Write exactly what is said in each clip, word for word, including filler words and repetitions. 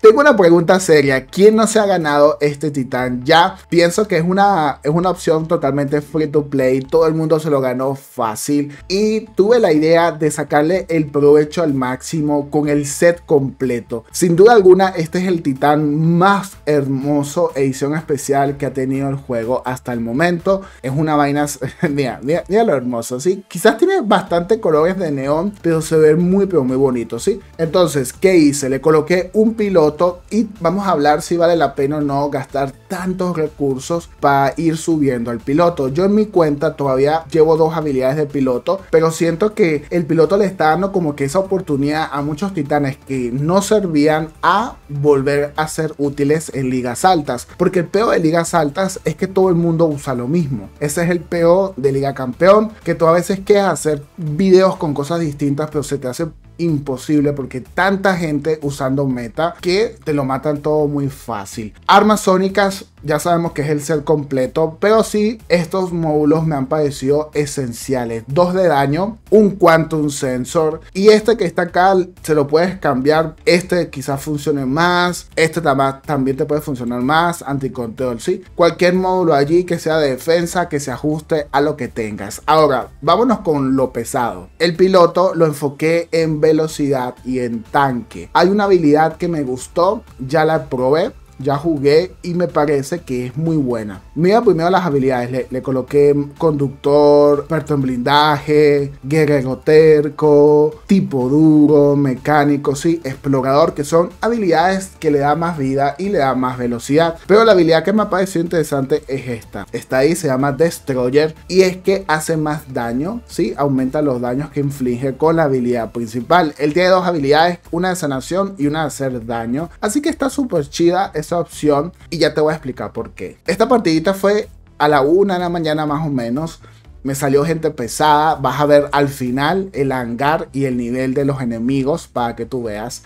tengo una pregunta seria. ¿Quién no se ha ganado este titán? Ya pienso que es una, es una opción totalmente free to play. Todo el mundo se lo ganó fácil. Y tuve la idea de sacarle el provecho al máximo con el set completo. Sin duda alguna, este es el titán más hermoso, edición especial que ha tenido el juego hasta el momento. Es una vaina... mira, mira, mira lo hermoso, ¿sí? Quizás tiene bastante colores de neón, pero se ve muy, pero muy bonito, ¿sí? Entonces, ¿qué hice? Le coloqué un piloto y vamos a hablar si vale la pena o no gastar tantos recursos para ir subiendo al piloto. Yo en mi cuenta todavía llevo dos habilidades de piloto, pero siento que el piloto le está dando como que esa oportunidad a muchos titanes que no servían a volver a ser útiles en ligas altas, porque el peo de ligas altas es que todo el mundo usa lo mismo. Ese es el peo de Liga Campeón, que tú a veces quieres hacer videos con cosas distintas, pero se te hace imposible porque tanta gente usando meta que te lo matan todo muy fácil. Armas sónicas ya sabemos que es el set completo, pero sí estos módulos me han parecido esenciales. Dos de daño, un Quantum Sensor y este que está acá se lo puedes cambiar. Este quizás funcione más, este también te puede funcionar más, anticontrol, sí. Cualquier módulo allí que sea de defensa, que se ajuste a lo que tengas. Ahora, vámonos con lo pesado. El piloto lo enfoqué en velocidad y en tanque. Hay una habilidad que me gustó, ya la probé, ya jugué y me parece que es muy buena. Mira primero las habilidades, le, le coloqué conductor, experto en blindaje, guerrero terco, tipo duro, mecánico, sí, explorador, que son habilidades que le da más vida y le da más velocidad. Pero la habilidad que me ha parecido interesante es esta. Está ahí, se llama Destroyer y es que hace más daño, sí, aumenta los daños que inflige con la habilidad principal. Él tiene dos habilidades, una de sanación y una de hacer daño, así que está súper chida esa opción y ya te voy a explicar por qué. Esta partidita fue a la una de la mañana más o menos. Me salió gente pesada. Vas a ver al final el hangar y el nivel de los enemigos para que tú veas.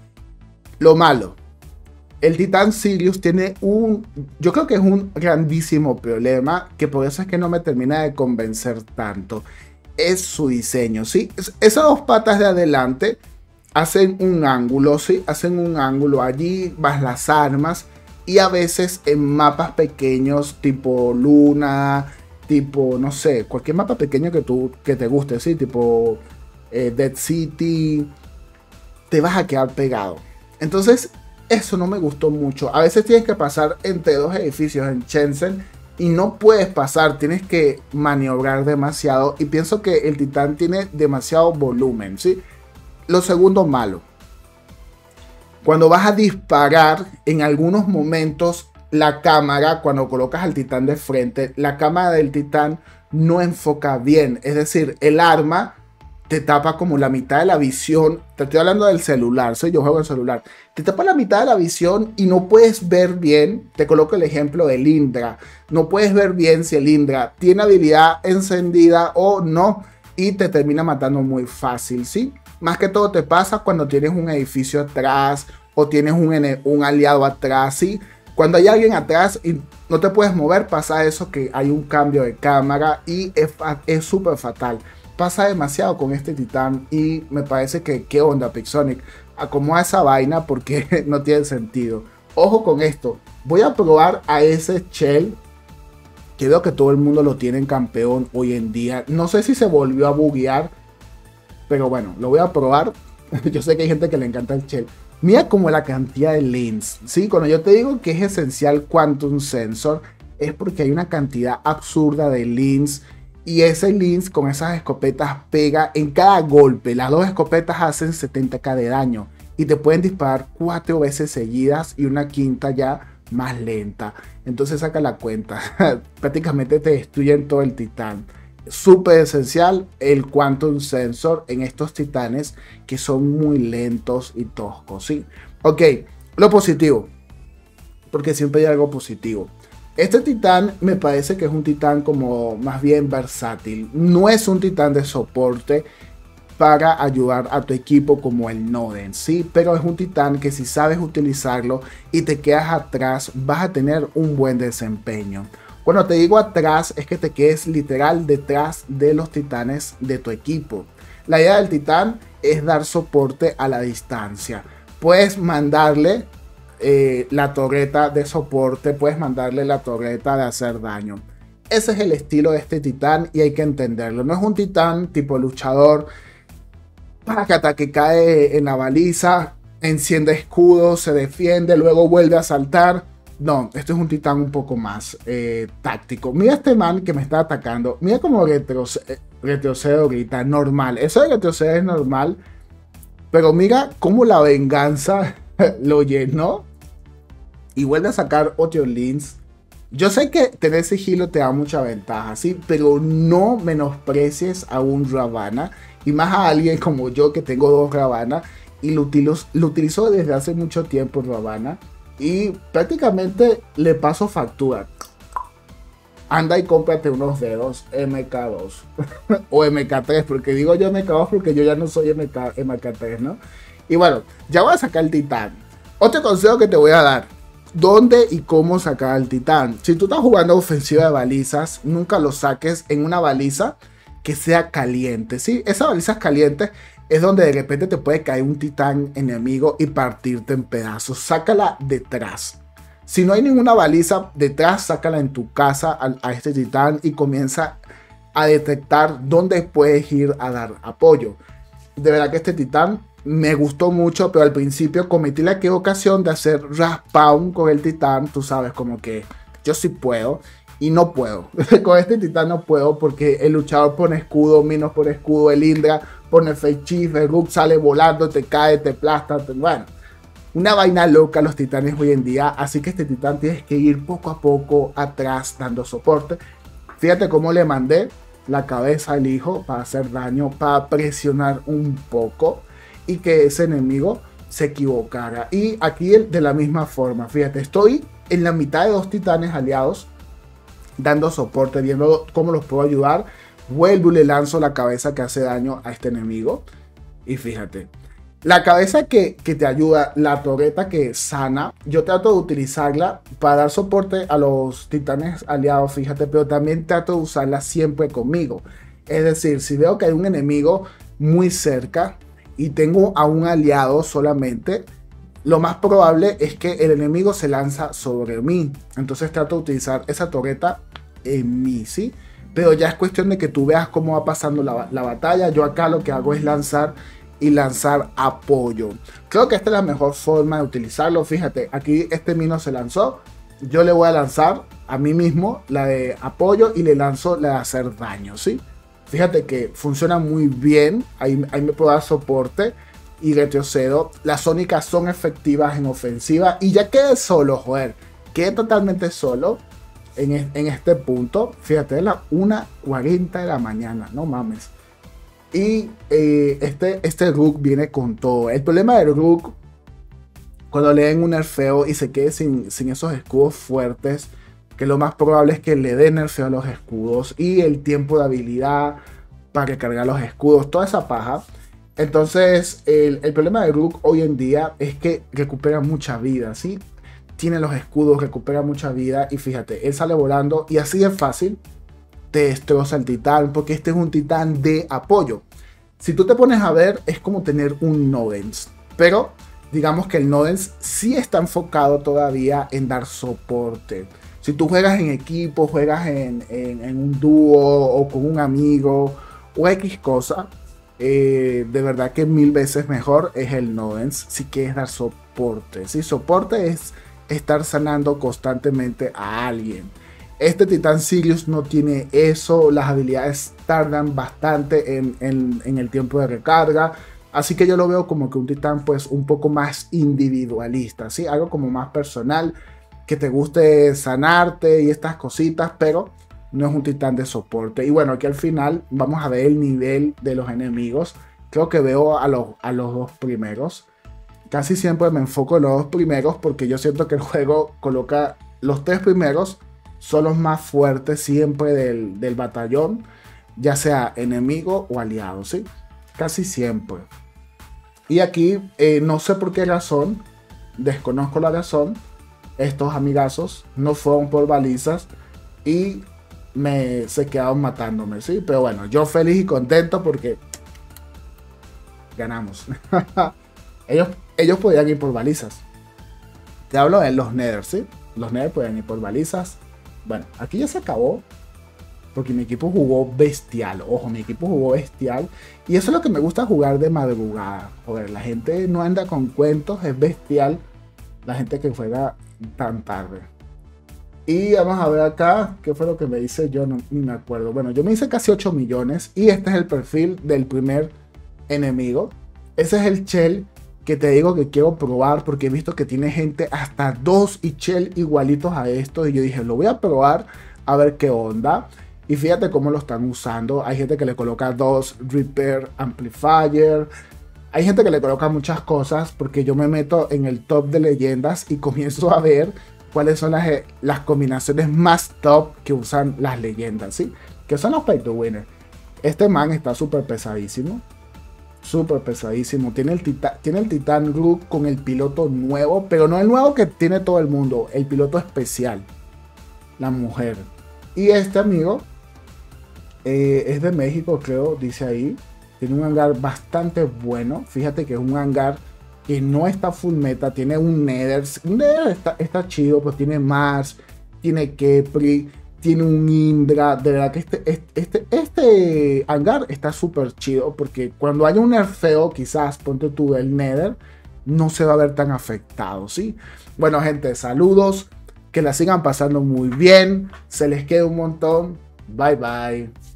Lo malo, el titán Sirius tiene un, yo creo que es un grandísimo problema, que por eso es que no me termina de convencer tanto. Es su diseño, ¿sí? Es, esas dos patas de adelante hacen un ángulo, ¿sí? Hacen un ángulo allí, vas las armas y a veces en mapas pequeños tipo Luna, tipo, no sé, cualquier mapa pequeño que, tú, que te guste, ¿sí? Tipo eh, Dead City, te vas a quedar pegado. Entonces, eso no me gustó mucho. A veces tienes que pasar entre dos edificios en Shenzhen y no puedes pasar, tienes que maniobrar demasiado y pienso que el titán tiene demasiado volumen, ¿sí? Lo segundo malo, cuando vas a disparar, en algunos momentos la cámara, cuando colocas al titán de frente, la cámara del titán no enfoca bien. Es decir, el arma te tapa como la mitad de la visión. Te estoy hablando del celular, ¿sí? Yo juego en celular. Te tapa la mitad de la visión y no puedes ver bien. Te coloco el ejemplo del Indra. No puedes ver bien si el Indra tiene habilidad encendida o no y te termina matando muy fácil, ¿sí? Más que todo te pasa cuando tienes un edificio atrás o tienes un, un aliado atrás, ¿sí? Cuando hay alguien atrás y no te puedes mover, pasa eso que hay un cambio de cámara y es súper fatal. Pasa demasiado con este titán y me parece que, ¿qué onda, Pixonic? Acomoda esa vaina porque no tiene sentido. Ojo con esto, voy a probar a ese Shell, que veo que todo el mundo lo tiene en campeón hoy en día. No sé si se volvió a buguear, pero bueno, lo voy a probar. Yo sé que hay gente que le encanta el Shell. Mira como la cantidad de links, ¿sí? Cuando yo te digo que es esencial Quantum Sensor, es porque hay una cantidad absurda de links. Y ese links con esas escopetas pega en cada golpe. Las dos escopetas hacen setenta mil de daño. Y te pueden disparar cuatro veces seguidas y una quinta ya más lenta. Entonces saca la cuenta. Prácticamente te destruyen todo el titán. Súper esencial el Quantum Sensor en estos titanes que son muy lentos y toscos, ¿sí? Ok, lo positivo, porque siempre hay algo positivo. Este titán me parece que es un titán como más bien versátil. No es un titán de soporte para ayudar a tu equipo como el Noden, ¿sí? Pero es un titán que si sabes utilizarlo y te quedas atrás, vas a tener un buen desempeño. Cuando te digo atrás, es que te quedes literal detrás de los titanes de tu equipo. La idea del titán es dar soporte a la distancia. Puedes mandarle eh, la torreta de soporte, puedes mandarle la torreta de hacer daño. Ese es el estilo de este titán y hay que entenderlo. No es un titán tipo luchador para que cae en la baliza, enciende escudo, se defiende, luego vuelve a saltar. No, este es un titán un poco más eh, táctico. Mira este man que me está atacando. Mira cómo retrocede, retrocede ahorita, normal. Eso de retroceder es normal. Pero mira cómo la venganza lo llenó. Y vuelve a sacar otro Lins. Yo sé que tener sigilo te da mucha ventaja, ¿sí? Pero no menosprecies a un Ravana. Y más a alguien como yo que tengo dos Ravana. Y lo utilizo, lo utilizo desde hace mucho tiempo Ravana. Y prácticamente le paso factura. Anda y cómprate unos dedos M K dos. O M K tres. Porque digo yo M K dos porque yo ya no soy M K, M K tres, ¿no? Y bueno, ya voy a sacar el titán. Otro consejo que te voy a dar. ¿Dónde y cómo sacar al titán? Si tú estás jugando ofensiva de balizas, nunca lo saques en una baliza que sea caliente, ¿sí? Esa baliza caliente es donde de repente te puede caer un titán enemigo y partirte en pedazos. Sácala detrás. Si no hay ninguna baliza detrás, sácala en tu casa a, a este titán y comienza a detectar dónde puedes ir a dar apoyo. De verdad que este titán me gustó mucho, pero al principio cometí la equivocación de hacer respawn con el titán. Tú sabes, como que yo sí puedo y no puedo. Con este titán no puedo porque el luchador pone escudo, Minos pone escudo, el Indra pone fake chief, el Rook sale volando, te cae, te aplasta. Te... Bueno, una vaina loca los titanes hoy en día. Así que este titán tienes que ir poco a poco atrás dando soporte. Fíjate cómo le mandé la cabeza al hijo para hacer daño, para presionar un poco y que ese enemigo se equivocara. Y aquí de la misma forma, fíjate, estoy en la mitad de dos titanes aliados dando soporte, viendo cómo los puedo ayudar. Vuelvo y le lanzo la cabeza que hace daño a este enemigo. Y fíjate, la cabeza que, que te ayuda, la torreta que sana, yo trato de utilizarla para dar soporte a los titanes aliados, fíjate, pero también trato de usarla siempre conmigo. Es decir, si veo que hay un enemigo muy cerca y tengo a un aliado solamente, lo más probable es que el enemigo se lanza sobre mí. Entonces trato de utilizar esa torreta en mí, ¿sí? Pero ya es cuestión de que tú veas cómo va pasando la, la batalla. Yo acá lo que hago es lanzar y lanzar apoyo. Creo que esta es la mejor forma de utilizarlo. Fíjate, aquí este Mino se lanzó. Yo le voy a lanzar a mí mismo la de apoyo y le lanzo la de hacer daño, ¿sí? Fíjate que funciona muy bien. Ahí, ahí me puedo dar soporte y retrocedo. Las sónicas son efectivas en ofensiva. Y ya quedé solo, joder. Quedé totalmente solo en, en este punto. Fíjate, es la una cuarenta de la mañana. No mames. Y eh, este, este Rook viene con todo. El problema del Rook, cuando le den un nerfeo y se quede sin, sin esos escudos fuertes, que lo más probable es que le den nerfeo a los escudos y el tiempo de habilidad para recargar los escudos, toda esa paja. Entonces el, el problema de Rook hoy en día es que recupera mucha vida, ¿sí? Tiene los escudos, recupera mucha vida y fíjate, él sale volando y así de fácil te destroza el titán, porque este es un titán de apoyo. Si tú te pones a ver, es como tener un Nodens, pero digamos que el Nodens sí está enfocado todavía en dar soporte. Si tú juegas en equipo, juegas en, en, en un dúo o con un amigo o X cosa, eh, de verdad que mil veces mejor es el Nodens si quieres dar soporte. ¿Sí? Soporte es estar sanando constantemente a alguien. Este titán Sirius no tiene eso, las habilidades tardan bastante en, en, en el tiempo de recarga, así que yo lo veo como que un titán pues un poco más individualista, ¿sí? Algo como más personal, que te guste sanarte y estas cositas, pero no es un titán de soporte. Y bueno, aquí al final vamos a ver el nivel de los enemigos. Creo que veo a los, a los dos primeros. Casi siempre me enfoco en los dos primeros porque yo siento que el juego coloca los tres primeros son los más fuertes siempre del, del batallón, ya sea enemigo o aliado, ¿sí? Casi siempre. Y aquí, eh, no sé por qué razón, desconozco la razón, estos amigazos no fueron por balizas y me, se quedaron matándome, ¿sí? Pero bueno, yo feliz y contento porque ganamos. ellos, ellos podían ir por balizas. Te hablo de los Nether, ¿sí? Los Nether pueden ir por balizas. Bueno, aquí ya se acabó. Porque mi equipo jugó bestial. Ojo, mi equipo jugó bestial. Y eso es lo que me gusta jugar de madrugada. Joder, la gente no anda con cuentos. Es bestial la gente que juega tan tarde. Y vamos a ver acá. ¿Qué fue lo que me hice? Yo no ni me acuerdo. Bueno, yo me hice casi ocho millones. Y este es el perfil del primer enemigo. Ese es el Chell que te digo que quiero probar. Porque he visto que tiene gente hasta dos y Chell igualitos a estos. Y yo dije, lo voy a probar a ver qué onda. Y fíjate cómo lo están usando. Hay gente que le coloca dos Repair Amplifier. Hay gente que le coloca muchas cosas. Porque yo me meto en el top de leyendas y comienzo a ver cuáles son las, las combinaciones más top que usan las leyendas, ¿sí? Que son los pay to winner. Este man está súper pesadísimo. Súper pesadísimo. Tiene el, tita tiene el Titan Rook con el piloto nuevo. Pero no el nuevo que tiene todo el mundo. El piloto especial. La mujer. Y este amigo... Eh, es de México, creo, dice ahí. Tiene un hangar bastante bueno. Fíjate que es un hangar que no está full meta. Tiene un Nether. Un Nether está, está chido, pues tiene Mars, tiene Kepri, tiene un Indra. De verdad que este, este, este, este hangar está súper chido. Porque cuando haya un nerfeo, quizás, ponte tú el Nether, no se va a ver tan afectado, ¿sí? Bueno, gente, saludos. Que la sigan pasando muy bien. Se les queda un montón. Bye bye.